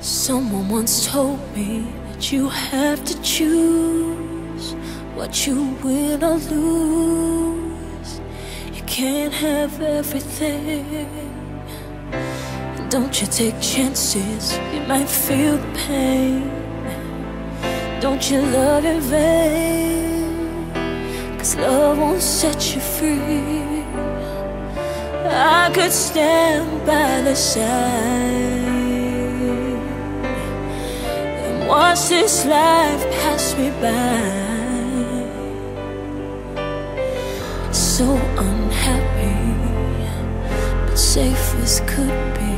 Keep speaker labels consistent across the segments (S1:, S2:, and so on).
S1: Someone once told me that you have to choose what you win or lose. You can't have everything. Don't you take chances, you might feel the pain. Don't you love in vain, 'cause love won't set you free. I could stand by the side and watch this life pass me by. So unhappy, but safe as could be.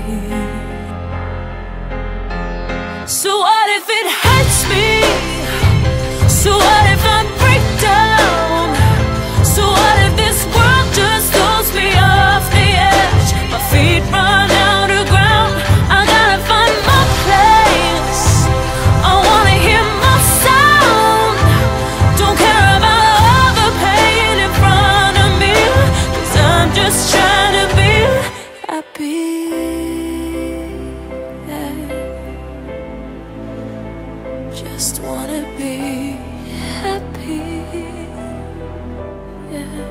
S1: So what if it hurts me? So what if I break down? So what if this world just throws me off the edge? My feet run out of ground, I gotta find my place. I wanna hear my sound. Don't care about all the pain in front of me, 'cause I'm just trying to be happy. Just wanna be happy, yeah.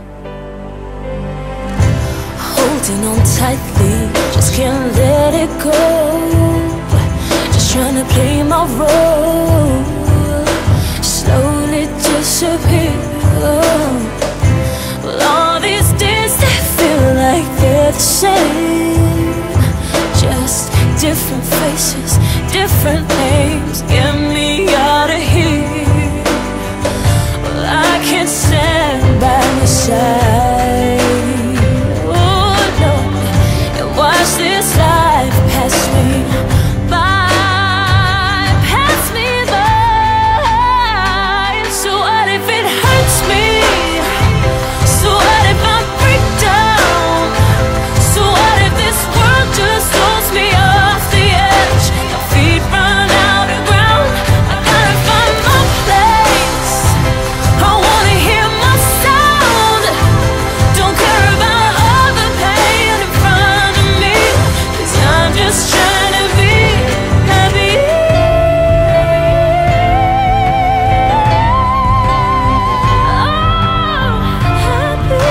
S1: Holding on tightly, just can't let it go. Just trying to play my role, slowly disappear. Well, all these days they feel like they're the same, just different faces, different names. Get me out of here. Well, I can't stand by your side, oh no, and watch this life pass me by, pass me by. So what if it hurts me? So what if I break down? So what if this world just throws me off the edge? My feet run out of ground, I gotta find my place. I wanna hear my sound. Don't care about all the pain in front of me, 'cause I'm just trying to be happy. Oh, happy.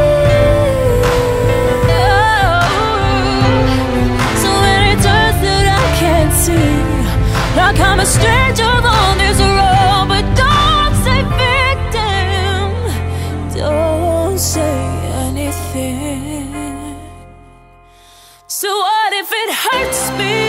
S1: So many turns that I can't see, like I'm a stranger on this road. But don't say victim, don't say anything. So what if it hurts me?